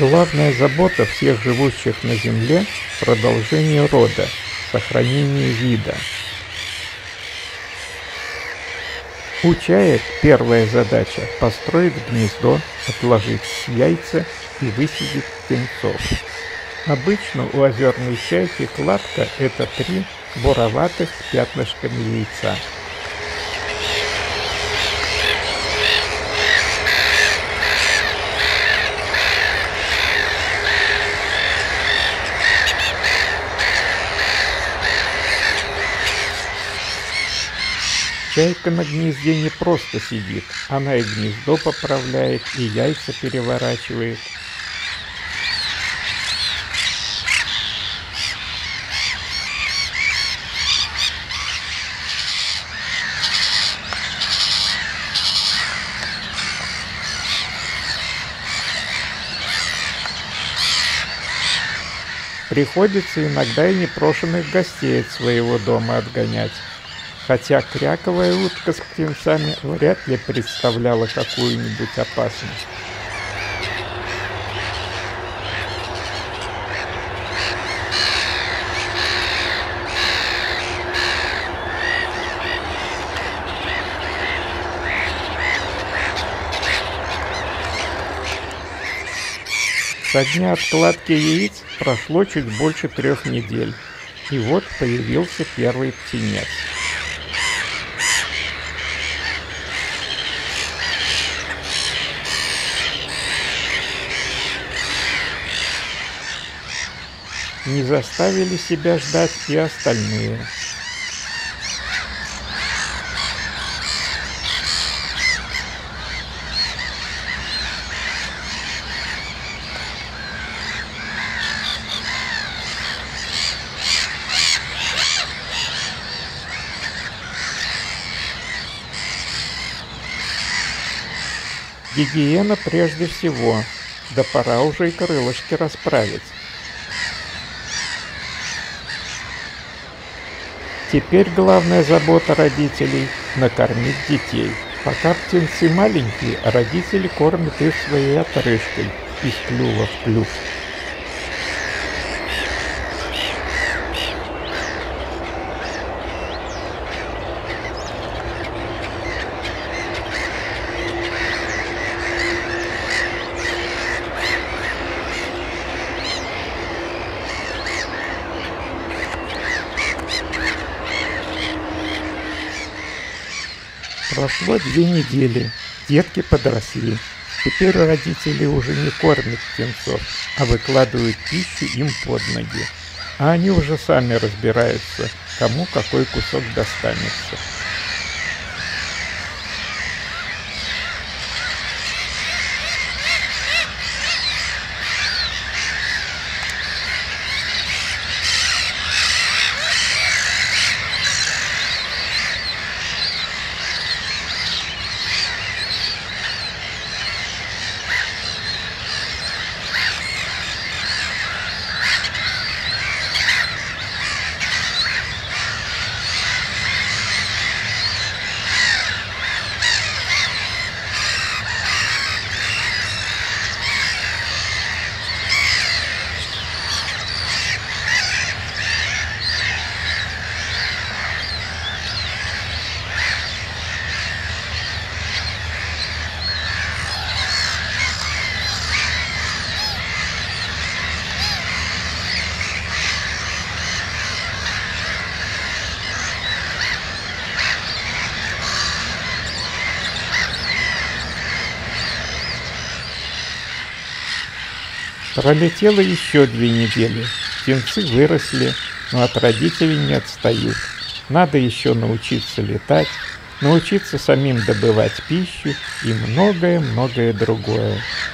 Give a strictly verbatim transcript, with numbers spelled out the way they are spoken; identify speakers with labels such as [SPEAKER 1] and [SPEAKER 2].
[SPEAKER 1] Главная забота всех живущих на Земле – продолжение рода, сохранение вида. У чаек первая задача – построить гнездо, отложить яйца и высидеть птенцов. Обычно у озерной чайки кладка – это три буроватых с пятнышками яйца. Чайка на гнезде не просто сидит, она и гнездо поправляет, и яйца переворачивает. Приходится иногда и непрошенных гостей от своего дома отгонять. Хотя кряковая утка с птенцами вряд ли представляла какую-нибудь опасность. Со дня откладки яиц прошло чуть больше трех недель, и вот появился первый птенец. Не заставили себя ждать и остальные. Гигиена прежде всего, да пора уже и крылышки расправить. Теперь главная забота родителей – накормить детей. Пока птенцы маленькие, родители кормят их своей отрыжкой из клюва в клюв. Прошло две недели, детки подросли. Теперь родители уже не кормят птенцов, а выкладывают пищу им под ноги. А они уже сами разбираются, кому какой кусок достанется. Пролетело еще две недели. Птенцы выросли, но от родителей не отстают. Надо еще научиться летать, научиться самим добывать пищу и многое-многое другое.